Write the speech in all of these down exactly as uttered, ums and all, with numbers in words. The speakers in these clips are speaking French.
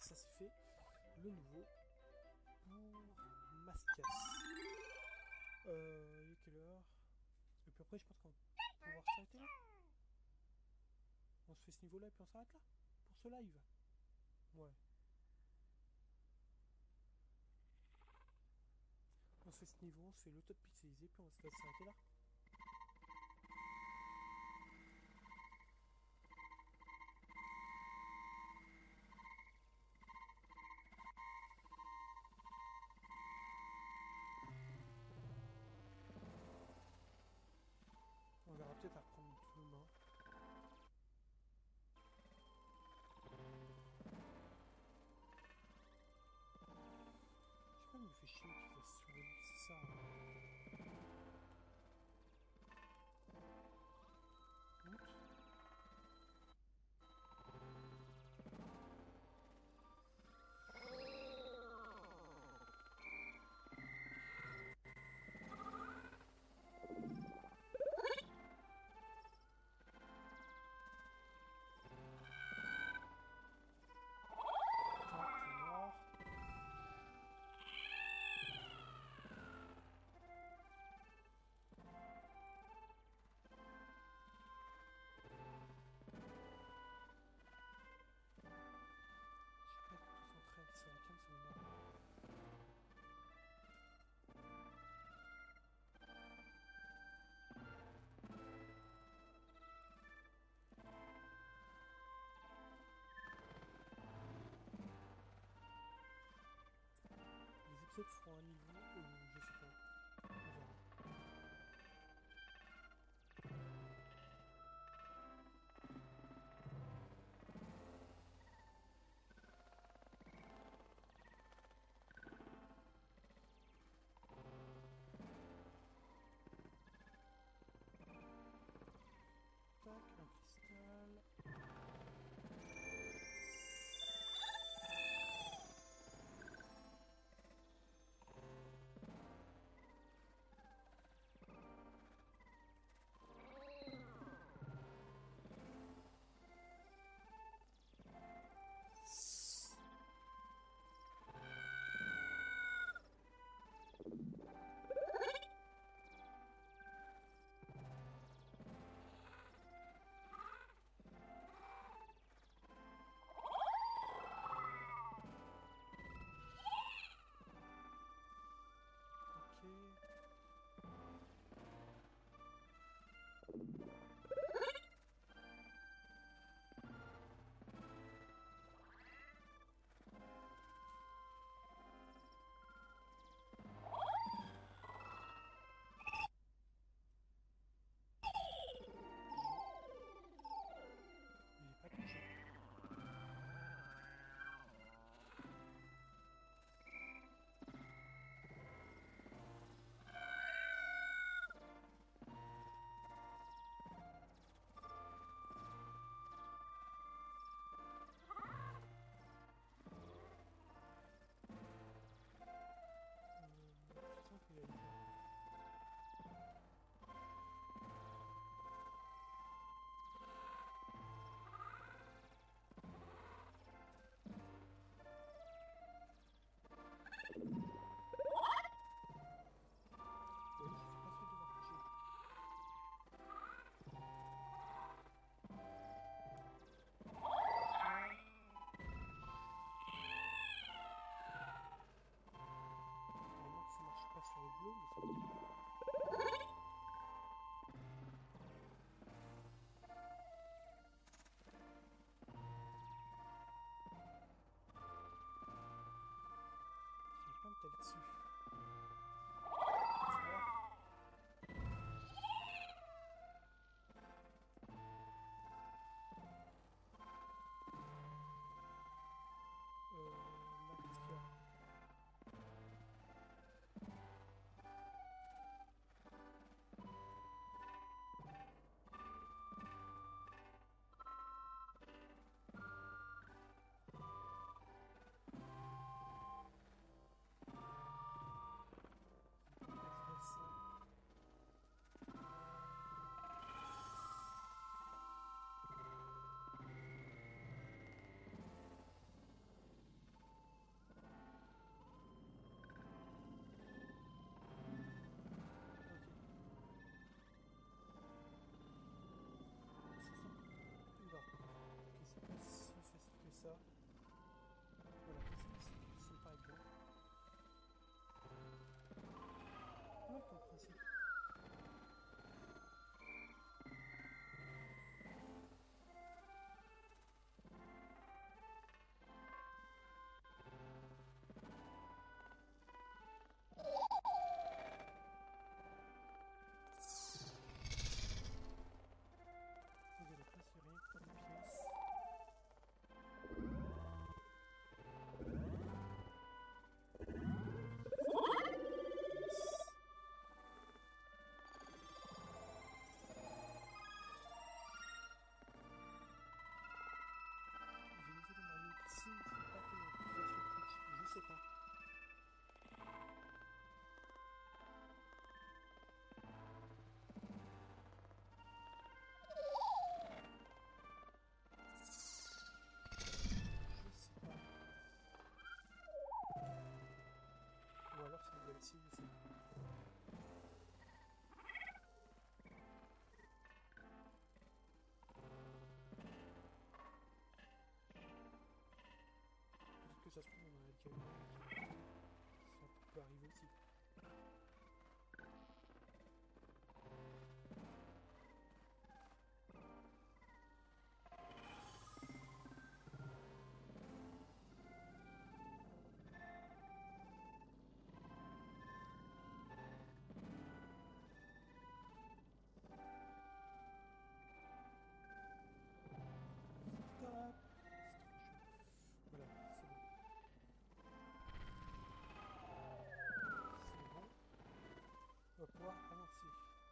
ça c'est fait. Le nouveau pour Mascas. Euh, il est quelle heure? Et puis après, je pense qu'on va pouvoir s'arrêter là. On se fait ce niveau-là et puis on s'arrête là. Pour ce live. Ouais. On se fait ce niveau, on se fait le top pixelisé, puis on va s'arrêter là. On verra peut-être à reprendre demain. Je sais pas, il me fait chier qu'il fasse souris, c'est ça. Hein. Oups. Tiens, c'est mort. Je suis pas du tout centré avec ça, la cam, ça m'énerve. Les épisodes feront un niveau, euh, je sais pas. On verra. Tac, un cristal. Ok. Je l'ai pas touché. Euh, putain, je vais y aller. Oui, je suis pas sûr de l'avoir touché. Cristal. Normalement que ça marche pas sur le bleu, mais c'est pas grave. J'arrive pas à me taler dessus. Voilà. Euh, là, qu'est-ce qu'il y a? Si, je sais. Peut-être que ça se trouve, on en a déjà eu. Ça peut arriver aussi. Stop. Voilà, c'est bon. C'est bon. On va pouvoir avancer.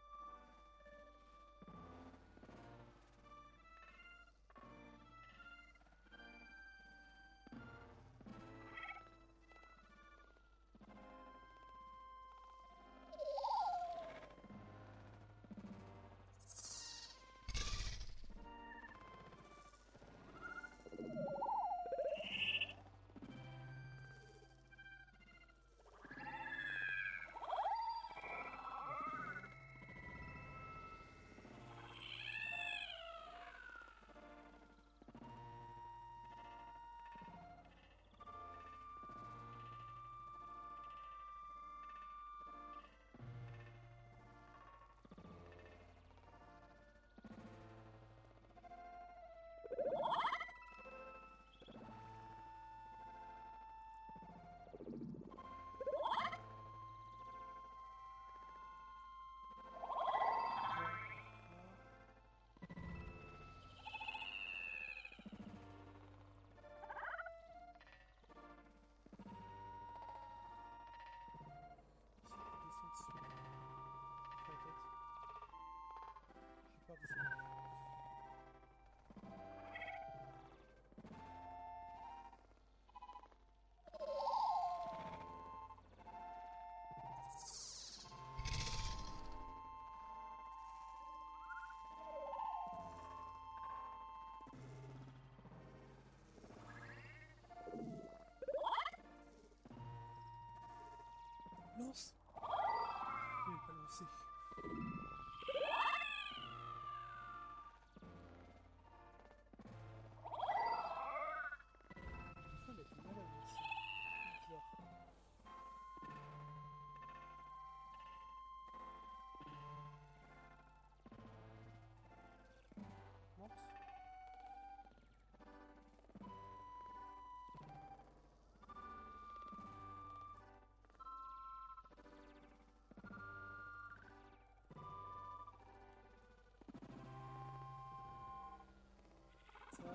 Lance. Je vais pas lancer. Il a du mal à lancer. Bizarre. Monte. Ça.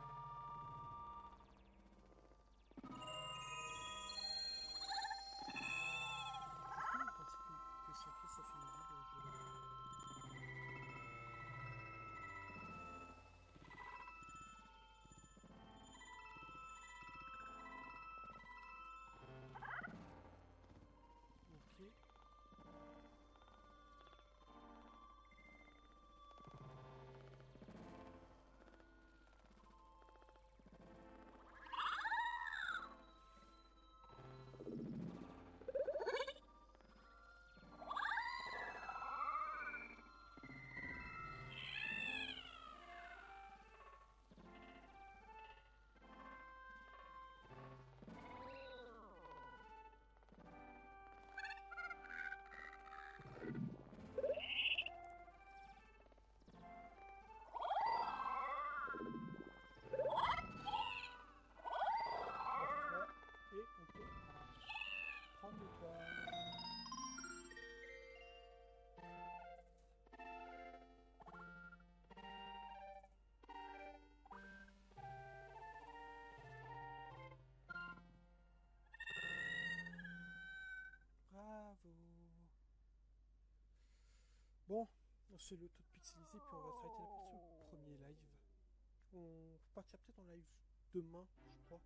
Bon, c'est le tout pixelisé, puis on va s'arrêter là pour ce premier live. On partira peut-être en live demain, je crois.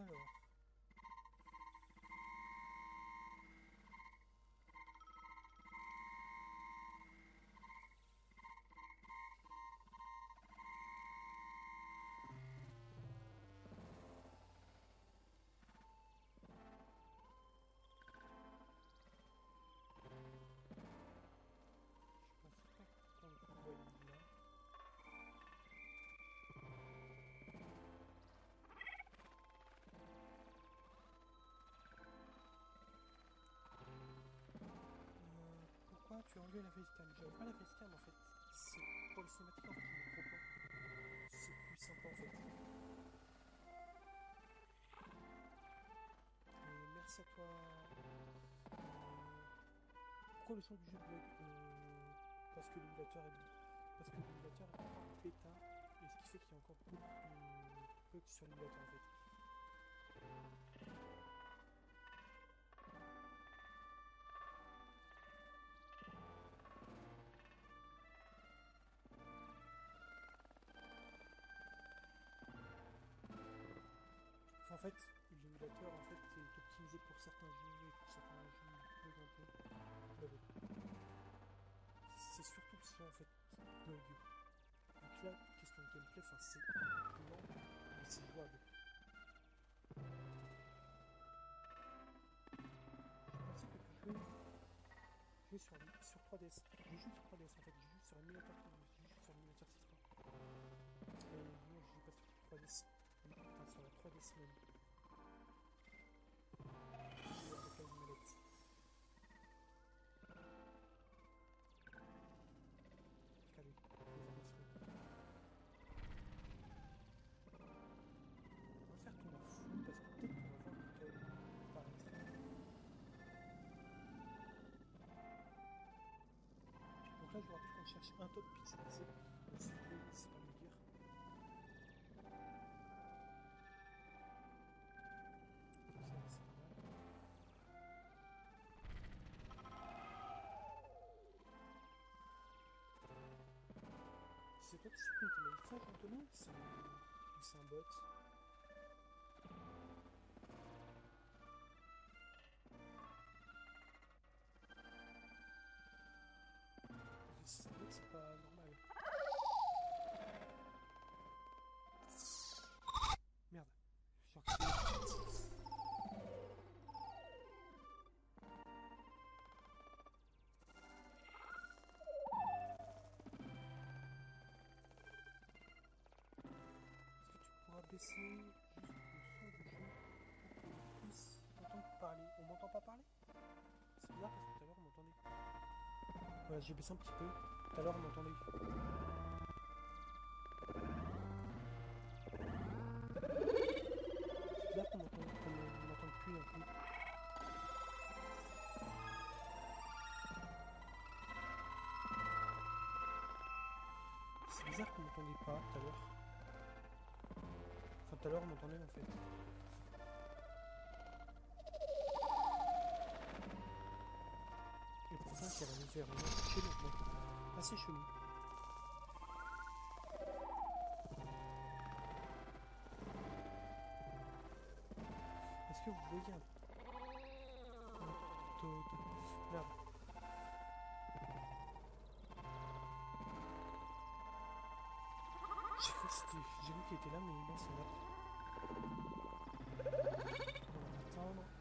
Alors. Tu as enlevé la facecam. J'avais pas la facecam en fait. C'est pour les cinématiques en fait, il me propose. C'est plus sympa en fait. Et merci à toi. Euh, pourquoi le son du jeu bug euh, Parce que l'émulateur est parce que l'émulateur est encore en bêta et ce qui fait qu'il y a encore beaucoup de bugs sur l'émulateur en fait. En fait, l'émulateur en fait est optimisé pour certains jeux et pour certains jeux il bug un peu. C'est surtout ça en fait qui bug. Donc là, question de gameplay, enfin c'est lent, mais c'est jouable. Je pensais que tu jouais, jouais sur, sur trois D S. Je joue sur trois D S en fait, je joue sur l'émulateur, je joue sur l'émulateur six trois. Et moi je joue pas sur trois D S, enfin sur la trois D S même. Avec la manette. Calé, on va faire tourner fou parce que peut-être qu'on va voir le code apparaître. Donc là je vous rappelle qu'on cherche un top pixelisé. Donc si vous voulez, c'est pas me dire. C'est toi qui supprime tes messages, Antonio, ou c'est un bot? C'est vrai que c'est pas normal. Merde. J'ai recréé. Baisser juste le son du jeu pour qu'on puisse entendre parler. On m'entend pas parler? C'est bizarre parce que tout à l'heure on m'entendait. Ouais, j'ai baissé un petit peu. Tout à l'heure on m'entendait. C'est bizarre qu'on m'entende plus d'un coup. C'est bizarre qu'on m'entendait pas tout à l'heure. Enfin, tout à l'heure, on m'entendait en fait. Et pour ça, qu'elle a nous faire un chelou, bon. Assez chelou. Est-ce que vous voyez un... Merde. J'ai vu qu'il était là, mais non, c'est là. On va attendre.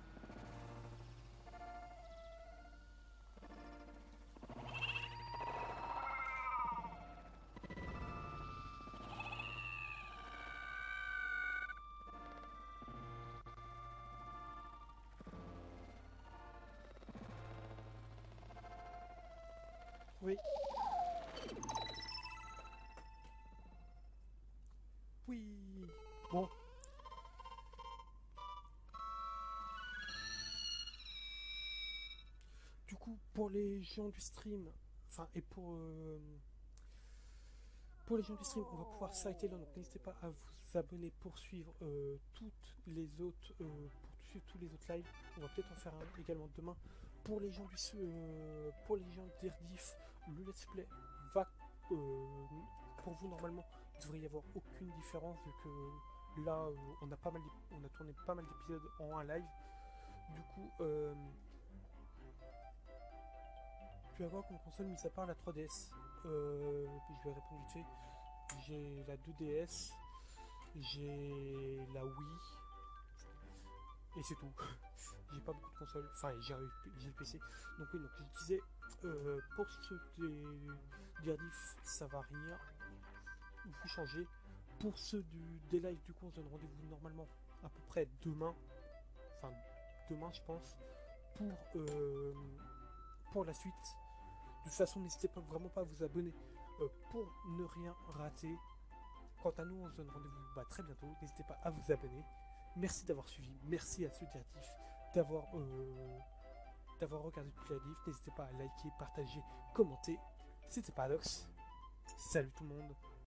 Oui. Oui. Bon. Du coup, pour les gens du stream, enfin, et pour... Euh, pour les gens du stream, on va pouvoir s'arrêter là, donc n'hésitez pas à vous abonner pour suivre euh, toutes les autres, euh, pour suivre tous les autres lives. On va peut-être en faire un également demain. Pour les gens du, euh, pour les gens d'Irdif, le let's play va, euh, pour vous normalement, il ne devrait y avoir aucune différence vu que là, euh, on a pas mal, d'ép- on a tourné pas mal d'épisodes en un live. Du coup, euh, tu vas voir comme console, mis à part la trois D S. Euh, je vais répondre vite fait. J'ai la deux D S, j'ai la Wii, et c'est tout. J'ai pas beaucoup de consoles. Enfin, j'ai j'ai le P C. Donc oui, donc je disais, euh, pour ceux des, des rediff, ça va rien vous changer. Pour ceux du, des lives, du coup, on se donne rendez-vous normalement à peu près demain. Enfin, demain, je pense. Pour, euh, pour la suite. De toute façon, n'hésitez pas vraiment pas à vous abonner euh, pour ne rien rater. Quant à nous, on se donne rendez-vous bah, très bientôt. N'hésitez pas à vous abonner. Merci d'avoir suivi. Merci à ceux directifs d'avoir euh, d'avoir regardé toute la diff. N'hésitez pas à liker, partager, commenter. C'était Paradox. Salut tout le monde.